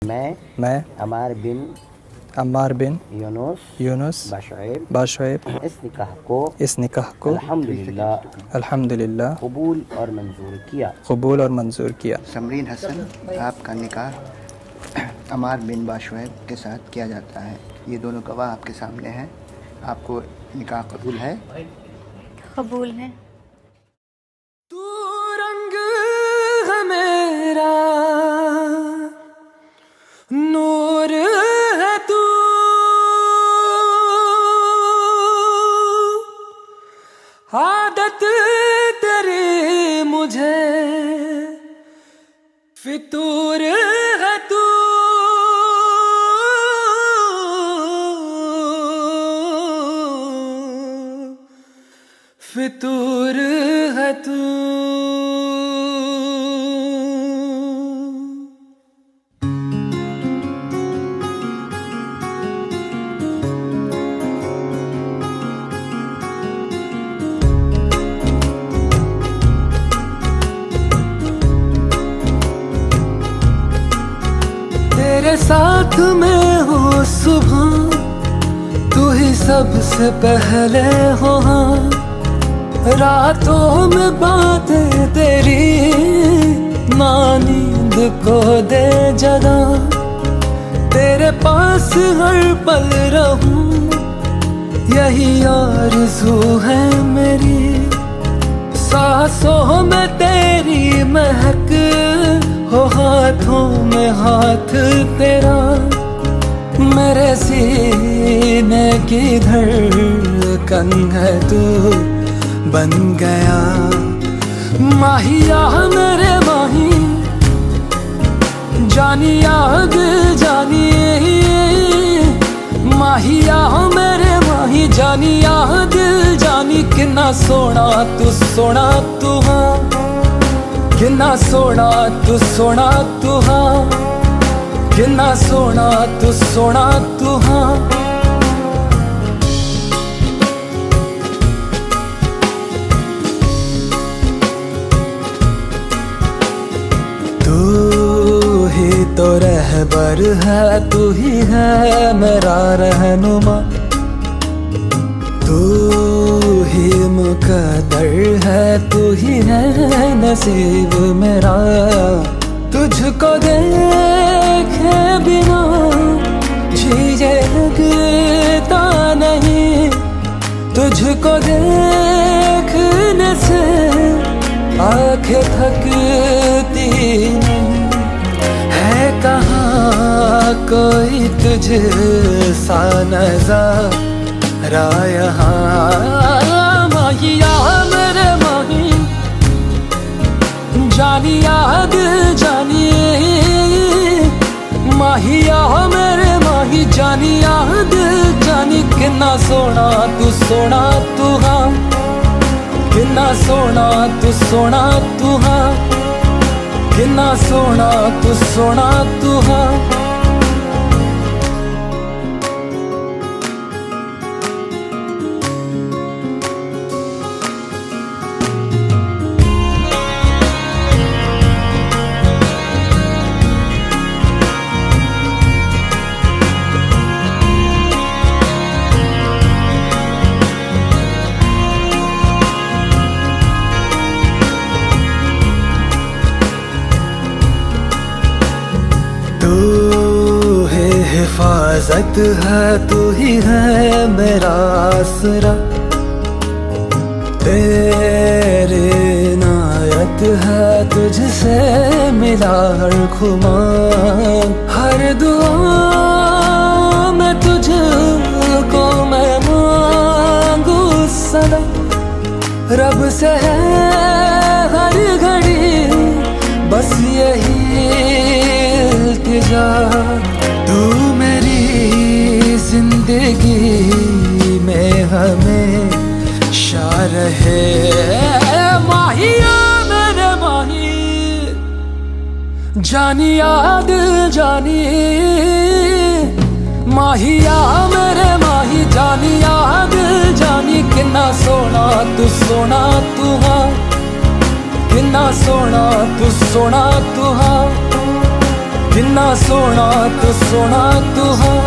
मैं अम्मार बिन यूनुस बाशुएब इस निकाह को अल्हम्दुलिल्लाह कबूल और मंजूर किया। समरीन हसन, आपका निकाह अम्मार बिन बाशुएब के साथ किया जाता है। ये दोनों गवाह आपके सामने हैं। आपको निकाह कबूल है? कबूल है। तू रंग है मेरा, नूर है तू, आदत तेरी मुझे फितूर है तू, फितूर है तू। तेरे साथ में हो सुबह, तू ही सबसे पहले हो, हाँ रातों में बातें तेरी ना नींद को दे जगा। तेरे पास हर पल रहूं यही आरज़ू है मेरी, सांसों में तेरी महक हो, हाथों में हाथ तेरा, मेरे सीने की धड़कन है तू बन गया। माहिया मेरे माही, जानिया दिल जानिए, माहिया मेरे माही, जानिया दिल जानी। कितना सोना तू हाँ, कितना सोना तू हाँ, कितना सोना तू हाँ। तू ही तो रहबर है, तू ही है मेरा रहनुमा, तू ही मुकद्दर है, तू ही है नसीब मेरा। तुझको देखे बिना जिए लगता नहीं, तुझको देखने से आँखें थकती नहीं। है कहाँ कोई तुझसा नज़ारा यहाँ, माहिया मेरे माही, जानिया दिल जानिए, माहिया मेरे माही, जानिया दिल जानी। कितना सोना तू हाँ, कितना सोना तू हाँ, कितना सोना तू हाँ। हिफाजत है, तू ही है मेरा आसरा, तेरे इनायत है, तुझसे मिला हर खुमार। हर दुआ में तुझको मैं मांगू सदा, रब से है हर घड़ी बस यही इल्तिजा। तू मेरी जिंदगी में हमेशा रहे, माहिया मेरे माही, जानिया दिल जानी, माहिया मेरे माही, जानिया दिल जानी। कितना सोना तू हाँ, कितना सोना तू हाँ, जिन्ना सोना तू है